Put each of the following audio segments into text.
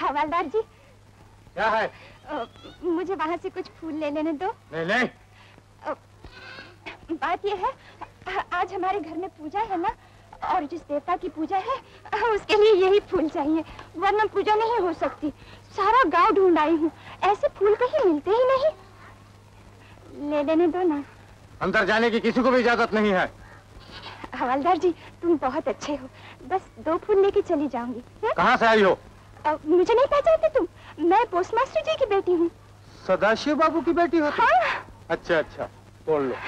हवालदार जी। क्या है? मुझे वहाँ से कुछ फूल ले लेने दो। ले ले। बात यह है, आज हमारे घर में पूजा है ना, और जिस देवता की पूजा है उसके लिए यही फूल चाहिए, वरना पूजा नहीं हो सकती। सारा गांव ढूंढ आई हूँ, ऐसे फूल कहीं मिलते ही नहीं। ले लेने दो ना। अंदर जाने की किसी को भी इजाजत नहीं है। हवालदार जी, तुम बहुत अच्छे हो, बस 2 फूल लेके चली जाऊंगी। कहाँ से आई हो? मुझे नहीं पहचानते तुम? मैं पोस्ट मास्टर जी की बेटी हूँ। सदाशिव बाबू की बेटी हो? हाँ। अच्छा अच्छा, तोड़ लो।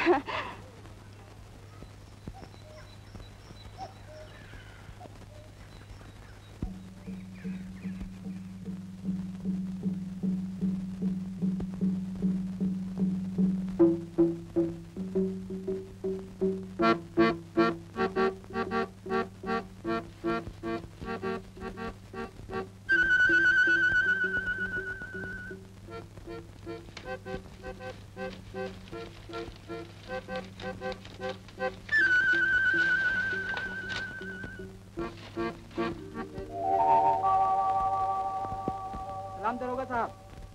दरोगा साहब।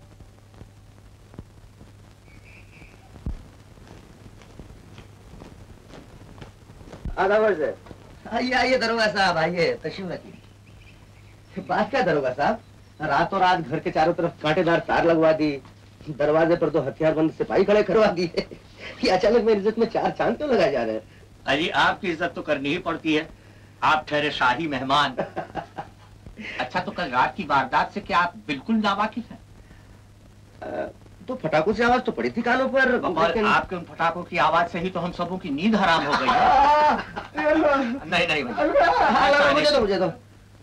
आधा वर्ष है। आइए आइए दरोगा साहब, आइए, तशरीफ रखिए। बात क्या दरोगा साहब, रातों रात घर के चारों तरफ कांटेदार तार लगवा दी, दरवाजे पर 2 हथियारबंद सिपाही खड़े करवा दिए। कि अचानक मेरी इज्जत में 4 चांद क्यों लगाए जा रहे हैं? अजी आपकी इज्जत तो करनी ही पड़ती है, आप ठहरे शाही मेहमान। अच्छा, तो कल रात की वारदात से क्या आप बिल्कुल नावाकिफ हैं? तो फटाकों से आवाज तो पड़ी थी कानों पर। आपके उन फटाकों की आवाज से ही तो हम सबों की नींद हराम हो गई है। नहीं नहीं मुझे तो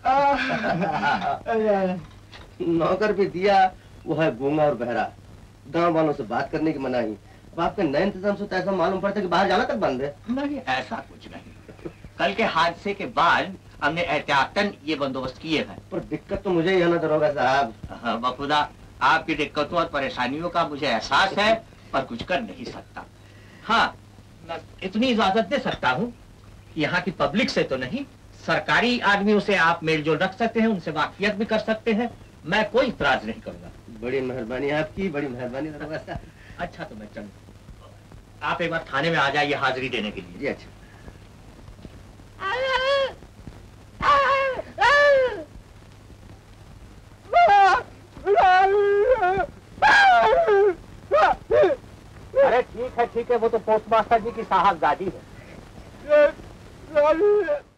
नौकर भी दिया, वो है गूंगा और बहरा, गांव वालों से बात करने की मनाही। अब आपके नए इंतजाम से तो ऐसा मालूम पड़ता है कि बाहर जाना तक बंद है। नहीं, ऐसा कुछ नहीं। कल के हादसे के बाद हमने एहतियातन ये बंदोबस्त किए हैं। पर दिक्कत तो मुझे ही है ना दरोगा साहब। बखुदा आपकी दिक्कतों और परेशानियों का मुझे एहसास है, पर कुछ कर नहीं सकता। हाँ, मैं इतनी इजाजत दे सकता हूँ, यहाँ की पब्लिक से तो नहीं, सरकारी आदमियों से आप मेलजोल रख सकते हैं, उनसे वाकियत भी कर सकते हैं। मैं कोई इतराज नहीं करूंगा। बड़ी मेहरबानी आपकी, बड़ी मेहरबानी दरोगा साहब। अच्छा, तो मैं चलूं। आप एक बार थाने में आ जाइए हाजिरी देने के लिए। जी अच्छा। अरे ठीक है, वो तो पोस्ट मास्टर जी की साहबजादी है।